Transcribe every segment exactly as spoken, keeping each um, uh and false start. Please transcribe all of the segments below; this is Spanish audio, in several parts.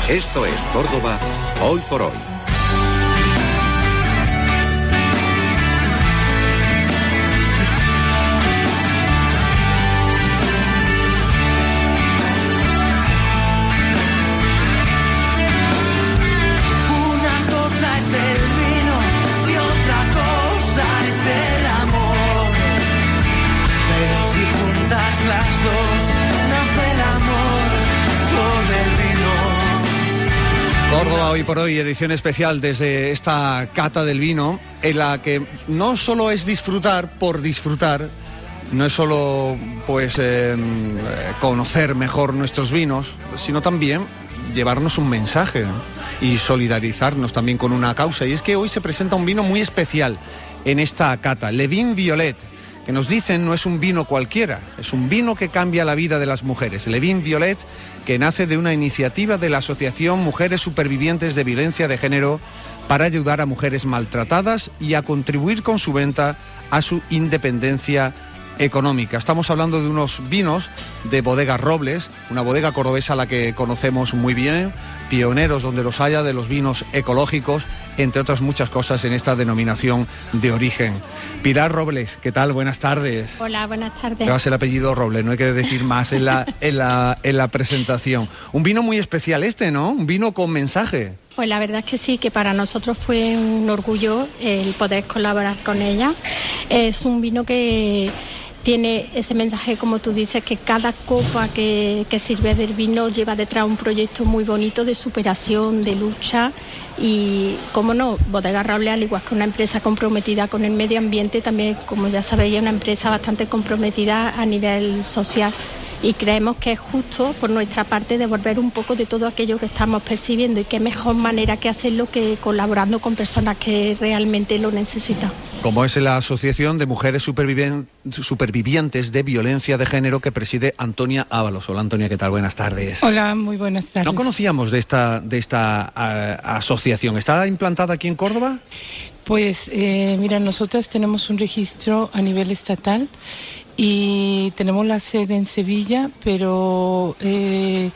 Esto es Córdoba, hoy por hoy. Córdoba, hoy por hoy, edición especial desde esta cata del vino, en la que no solo es disfrutar por disfrutar, no es solo pues eh, conocer mejor nuestros vinos, sino también llevarnos un mensaje y solidarizarnos también con una causa. Y es que hoy se presenta un vino muy especial en esta cata, Le Vin Violet, que nos dicen no es un vino cualquiera, es un vino que cambia la vida de las mujeres. Le Vin Violet, que nace de una iniciativa de la Asociación Mujeres Supervivientes de Violencia de Género para ayudar a mujeres maltratadas y a contribuir con su venta a su independencia económica. Estamos hablando de unos vinos de Bodega Robles, una bodega cordobesa a la que conocemos muy bien, pioneros donde los haya de los vinos ecológicos, entre otras muchas cosas en esta denominación de origen. Pilar Robles, ¿qué tal? Buenas tardes. Hola, buenas tardes. Llevas el apellido Robles, no hay que decir más en la, en la, en la presentación. Un vino muy especial este, ¿no? Un vino con mensaje. Pues la verdad es que sí, que para nosotros fue un orgullo el poder colaborar con ella. Es un vino que tiene ese mensaje, como tú dices, que cada copa que, que sirve del vino lleva detrás un proyecto muy bonito de superación, de lucha. Y, como no, Bodega Robles, al igual que una empresa comprometida con el medio ambiente, también, como ya sabéis, es una empresa bastante comprometida a nivel social. Y creemos que es justo, por nuestra parte, devolver un poco de todo aquello que estamos percibiendo, y qué mejor manera que hacerlo que colaborando con personas que realmente lo necesitan. Como es la Asociación de Mujeres Superviven- Supervivientes de Violencia de Género, que preside Antonia Ábalos. Hola, Antonia, ¿qué tal? Buenas tardes. Hola, muy buenas tardes. No conocíamos de esta, de esta uh, asociación. ¿Está implantada aquí en Córdoba? Pues, eh, mira, nosotras tenemos un registro a nivel estatal y tenemos la sede en Sevilla, pero eh,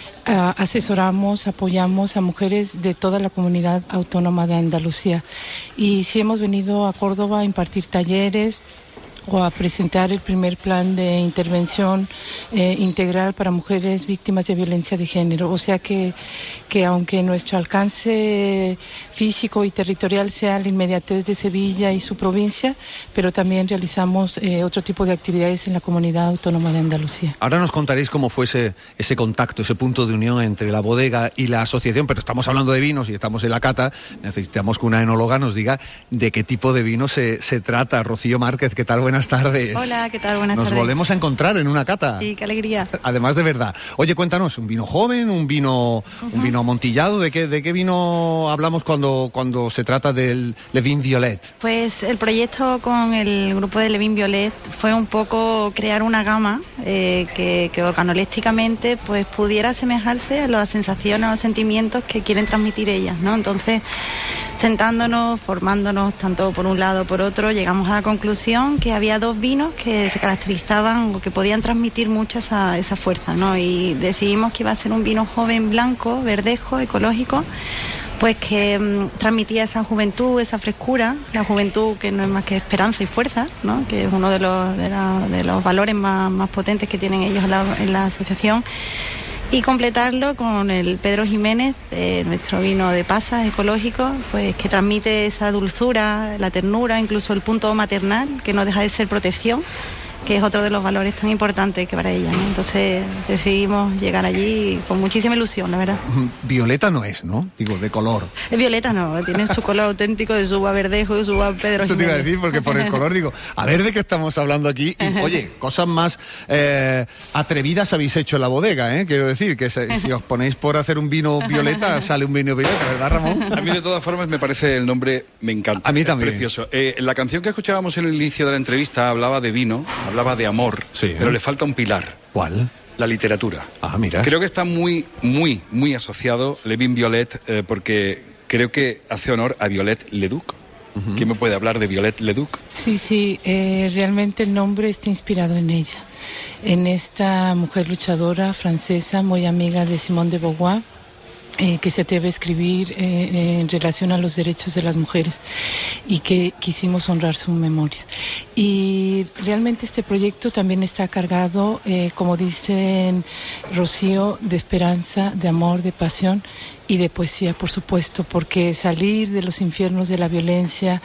a, asesoramos, apoyamos a mujeres de toda la comunidad autónoma de Andalucía. Y sí hemos venido a Córdoba a impartir talleres o a presentar el primer plan de intervención eh, integral para mujeres víctimas de violencia de género. O sea que, que aunque nuestro alcance físico y territorial sea la inmediatez de Sevilla y su provincia, pero también realizamos eh, otro tipo de actividades en la comunidad autónoma de Andalucía. Ahora nos contaréis cómo fue ese, ese contacto, ese punto de unión entre la bodega y la asociación, pero estamos hablando de vinos y estamos en la cata, necesitamos que una enóloga nos diga de qué tipo de vino se, se trata. Rocío Márquez, ¿qué tal? Buenas tardes. Hola, ¿qué tal? Buenas Nos tardes. volvemos a encontrar en una cata. Sí, qué alegría. Además de verdad. Oye, cuéntanos, ¿un vino joven, un vino, uh-huh. un vino amontillado? ¿De qué, de qué vino hablamos cuando, cuando se trata del Le Vin Violet? Pues el proyecto con el grupo de Le Vin Violet fue un poco crear una gama eh, que, que organolépticamente pues pudiera asemejarse a las sensaciones, a los sentimientos que quieren transmitir ellas, ¿no? Entonces, sentándonos, formándonos tanto por un lado o por otro, llegamos a la conclusión que había dos vinos que se caracterizaban o que podían transmitir mucho esa, esa fuerza, ¿no? Y decidimos que iba a ser un vino joven, blanco, verdejo, ecológico, pues que um, transmitía esa juventud, esa frescura, la juventud que no es más que esperanza y fuerza, ¿no? Que es uno de los, de la, de los valores más, más potentes que tienen ellos en la, en la asociación. Y completarlo con el Pedro Jiménez, eh, nuestro vino de pasas ecológico, pues que transmite esa dulzura, la ternura, incluso el punto maternal, que no deja de ser protección, que es otro de los valores tan importantes que para ella, ¿no? Entonces decidimos llegar allí con muchísima ilusión, la verdad. Violeta no es, ¿no? Digo, de color. Es violeta, no, tiene su color auténtico de su uva verdejo y su uva Pedro Jiménez. Eso te iba a decir, porque por el color digo, a ver de qué estamos hablando aquí. Y, oye, cosas más eh, atrevidas habéis hecho en la bodega, ¿eh? Quiero decir, que se, si os ponéis por hacer un vino violeta, sale un vino violeta, ¿verdad, Ramón? A mí, de todas formas, me parece el nombre, me encanta. A mí también. Es precioso. Eh, la canción que escuchábamos en el inicio de la entrevista hablaba de vino, hablaba de amor, sí, pero ¿eh? le falta un pilar. ¿Cuál? La literatura. Ah, mira. Creo que está muy, muy, muy asociado Le Vin Violet, eh, porque creo que hace honor a Violette Leduc. Uh-huh. ¿Quién me puede hablar de Violette Leduc? Sí, sí, eh, realmente el nombre está inspirado en ella, en esta mujer luchadora francesa, muy amiga de Simone de Beauvoir, Eh, que se atreve a escribir eh, en relación a los derechos de las mujeres y que quisimos honrar su memoria. Y realmente este proyecto también está cargado, eh, como dicen Rocío, de esperanza, de amor, de pasión y de poesía, por supuesto, porque salir de los infiernos de la violencia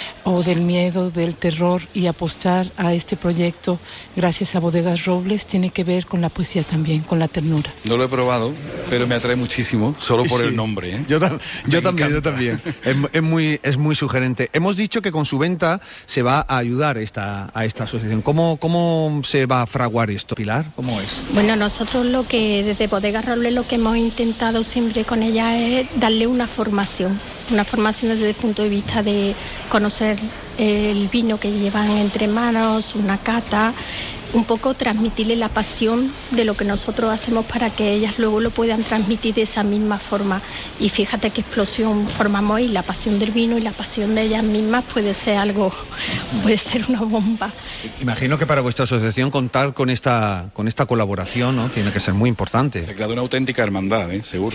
o del miedo, del terror y apostar a este proyecto gracias a Bodegas Robles tiene que ver con la poesía también, con la ternura. No lo he probado, pero me atrae muchísimo, solo por Sí. el nombre, ¿eh? Yo, ta- yo Me también, yo encanta. también. Es, es muy, es muy sugerente. Hemos dicho que con su venta se va a ayudar esta, a esta asociación. ¿Cómo, ¿Cómo se va a fraguar esto, Pilar? ¿Cómo es? Bueno, nosotros lo que desde Bodegas Robles lo que hemos intentado siempre con ella es darle una formación, una formación desde el punto de vista de conocer el vino que llevan entre manos, una cata, un poco transmitirle la pasión de lo que nosotros hacemos para que ellas luego lo puedan transmitir de esa misma forma. Y fíjate qué explosión formamos ahí, la pasión del vino y la pasión de ellas mismas puede ser algo, puede ser una bomba. Imagino que para vuestra asociación contar con esta, con esta colaboración, ¿no? Tiene que ser muy importante. Se ha creado una auténtica hermandad, ¿eh? Seguro.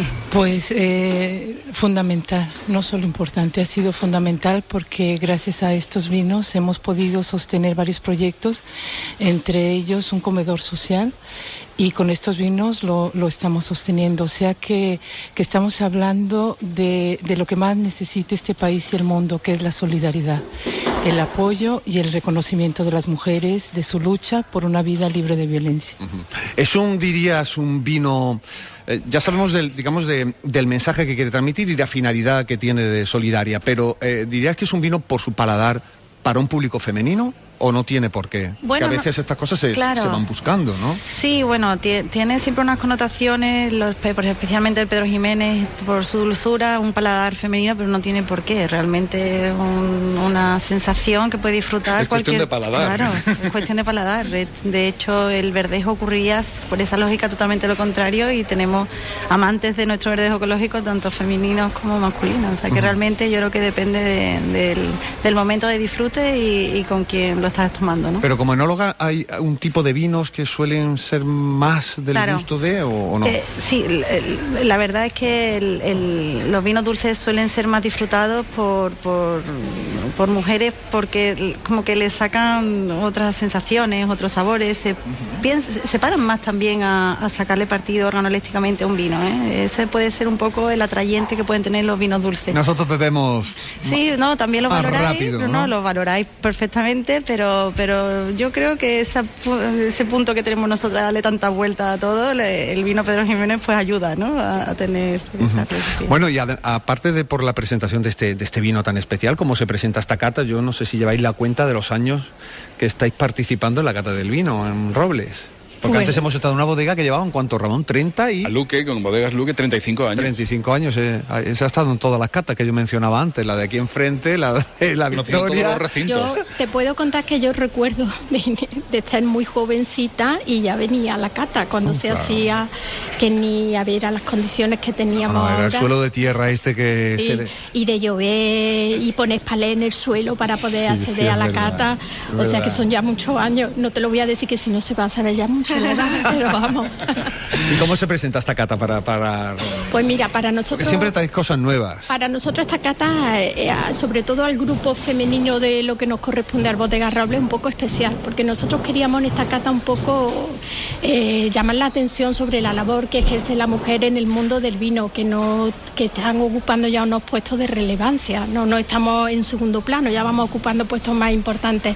Pues eh, fundamental, no solo importante, ha sido fundamental porque gracias a estos vinos hemos podido sostener varios proyectos, entre ellos un comedor social, y con estos vinos lo, lo estamos sosteniendo. O sea que, que estamos hablando de, de lo que más necesita este país y el mundo, que es la solidaridad, el apoyo y el reconocimiento de las mujeres, de su lucha por una vida libre de violencia. Es un, dirías, un vino... eh, ya sabemos del, digamos, de- del mensaje que quiere transmitir y de la finalidad que tiene de solidaria, pero eh, ¿dirías que es un vino por su paladar para un público femenino o no tiene por qué? Bueno, que a veces estas cosas se, claro. se van buscando, ¿no? Sí, bueno, tie- tiene siempre unas connotaciones, los, pe- por- especialmente el Pedro Jiménez, por su dulzura, un paladar femenino, pero no tiene por qué. Realmente es un- una sensación que puede disfrutar Es cuestión cualquier... de paladar. Claro, es cuestión de paladar. De hecho, el verdejo ocurría por esa lógica totalmente lo contrario y tenemos amantes de nuestro verdejo ecológico, tanto femeninos como masculinos. O sea que realmente yo creo que depende de- del, del momento de disfrute y, y con quién lo estás tomando, ¿no? Pero como enóloga, ¿hay un tipo de vinos que suelen ser más del Claro. gusto de o, o no? Eh, sí, el- el- la verdad es que el- el- los vinos dulces suelen ser más disfrutados por, por, por mujeres porque l- como que les sacan otras sensaciones, otros sabores, se, bien- se paran más también a, a sacarle partido organolépticamente a un vino. ¿eh? Ese puede ser un poco el atrayente que pueden tener los vinos dulces. Nosotros bebemos... Sí, no, también lo más valoráis, rápido, no, ¿no? lo valoráis perfectamente, pero, pero yo creo que esa pu- ese punto que tenemos nosotras, darle tanta vuelta a todo, le- el vino Pedro Jiménez pues ayuda, ¿no? A, a tener esa filosofía. Bueno, y a- aparte de por la presentación de este, de este vino tan especial, ¿cómo se presenta esta cata? Yo no sé si lleváis la cuenta de los años que estáis participando en la cata del vino en Robles. Porque Bueno. antes hemos estado en una bodega que llevaba, ¿en cuánto, Ramón? treinta y... A Luque, con Bodegas Luque, treinta y cinco años. treinta y cinco años, eh, se ha estado en todas las catas que yo mencionaba antes, la de aquí enfrente, la de la Conocido todos Victoria. los recintos. Yo te puedo contar que yo recuerdo de, de estar muy jovencita y ya venía a la cata cuando Oh, se claro. hacía, que ni había las condiciones que teníamos No, era el ahora. suelo de tierra este que Sí, se le... y de llover y poner palé en el suelo para poder Sí, acceder sí, es a la verdad, cata. es O sea verdad. que son ya muchos años. No te lo voy a decir que si no se va a saber ya mucho, ¿verdad? Pero vamos. ¿Y cómo se presenta esta cata para...? para... Pues mira, para Porque nosotros... siempre traéis cosas nuevas. Para nosotros esta cata, eh, eh, sobre todo al grupo femenino de lo que nos corresponde al Bodegas Robles, es un poco especial, porque nosotros queríamos en esta cata un poco eh, llamar la atención sobre la labor que ejerce la mujer en el mundo del vino, que no que están ocupando ya unos puestos de relevancia, no, no estamos en segundo plano, ya vamos ocupando puestos más importantes.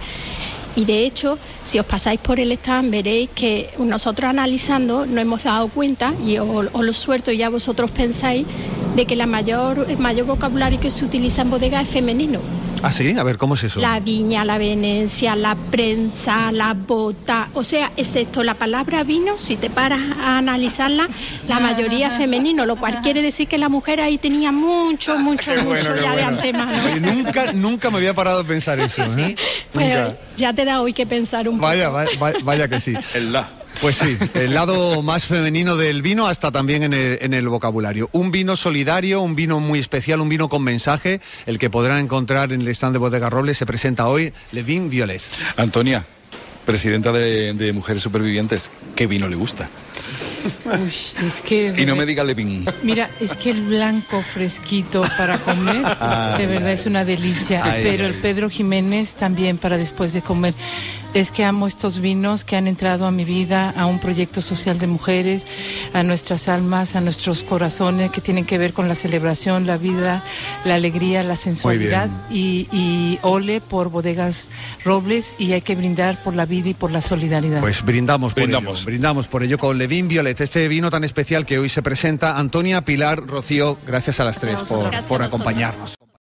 Y de hecho, si os pasáis por el stand, veréis que nosotros analizando nos hemos dado cuenta, y os, os lo suelto y ya vosotros pensáis, de que la mayor, el mayor vocabulario que se utiliza en bodega es femenino. Ah, sí, a ver, ¿cómo es eso? La viña, la venencia, la prensa, la bota, o sea, excepto la palabra vino, si te paras a analizarla, la mayoría es femenino, lo cual quiere decir que la mujer ahí tenía mucho, mucho, Qué mucho bueno, qué ya de bueno. antemano. Oye, nunca, nunca me había parado a pensar eso, ¿eh? Pues Nunca. ya te da hoy que pensar un Vaya, poco. vaya, vaya, vaya que sí. El la. Pues sí, el lado más femenino del vino hasta también en el, en el vocabulario. Un vino solidario, un vino muy especial, un vino con mensaje, el que podrán encontrar en el stand de Bodegas Robles, se presenta hoy, Le Vin Violet. Antonia, presidenta de, de Mujeres Supervivientes, ¿qué vino le gusta? Uy, es que... Y no me diga Levin. Mira, es que el blanco fresquito para comer, Ay, de verdad ay, es una delicia. ay, pero ay. el Pedro Jiménez también para después de comer. Es que amo estos vinos que han entrado a mi vida, a un proyecto social de mujeres, a nuestras almas, a nuestros corazones, que tienen que ver con la celebración, la vida, la alegría, la sensualidad. Y, y ole por Bodegas Robles, y hay que brindar por la vida y por la solidaridad. Pues brindamos por Brindamos. ello, brindamos por ello con Levin Violet, este vino tan especial que hoy se presenta. Antonia, Pilar, Rocío, gracias a las tres por, Gracias a por vosotros. acompañarnos.